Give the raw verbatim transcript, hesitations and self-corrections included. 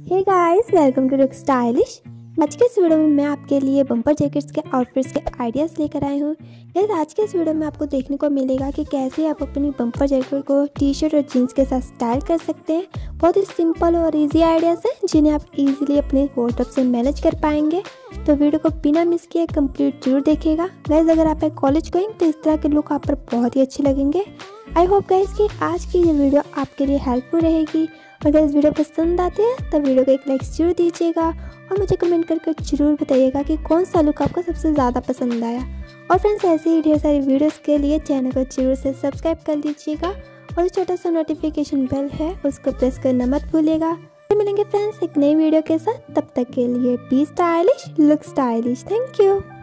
Hey guys, welcome to look stylish. आज के इस वीडियो में मैं आपके लिए बम्पर जैकेट्स के आउटफिट्स के आइडियाज़ लेकर आई हूँ। गाइस, आज के इस वीडियो में आपको देखने को मिलेगा कि कैसे आप अपनी बम्पर जैकेट को टी शर्ट और जीन्स के साथ स्टाइल कर सकते हैं। बहुत ही सिंपल और इजी आइडियाज़ हैं जिन्हें आप इजीली अपने वार्डरोब से मैनेज कर पाएंगे। तो वीडियो को बिना मिस किए कंप्लीट जरूर देखिएगा। गाइस, अगर आप कॉलेज गोइंग तो इस तरह के लुक आप पर बहुत ही अच्छे लगेंगे। आई होप गाइस कि आज की ये वीडियो आपके लिए हेल्पफुल रहेगी। अगर इस वीडियो पसंद आते हैं तो वीडियो को एक लाइक जरूर दीजिएगा और मुझे कमेंट करके जरूर बताइएगा कि कौन सा लुक आपको सबसे ज़्यादा पसंद आया। और फ्रेंड्स, ऐसे ही ढेर सारी वीडियोस के लिए चैनल को जरूर से सब्सक्राइब कर लीजिएगा और जो छोटा सा नोटिफिकेशन बेल है उसको प्रेस करना मत भूलिएगा। फिर मिलेंगे फ्रेंड्स एक नई वीडियो के साथ। तब तक के लिए be stylish, look stylish. Thank you.